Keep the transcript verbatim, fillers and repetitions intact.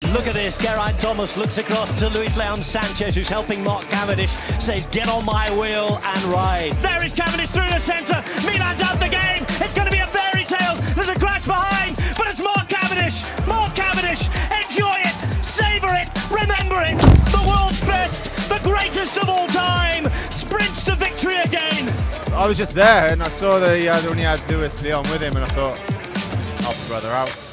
Look at this, Geraint Thomas looks across to Luis Leon Sanchez, who's helping Mark Cavendish, says, get on my wheel and ride. There is Cavendish through the centre, Milan's out the game, it's going to be a fairy tale, there's a crash behind, but it's Mark Cavendish, Mark Cavendish, enjoy it, savour it, remember it, the world's best, the greatest of all time, sprints to victory again. I was just there and I saw that he had only had Luis Leon with him and I thought, I'll brother out.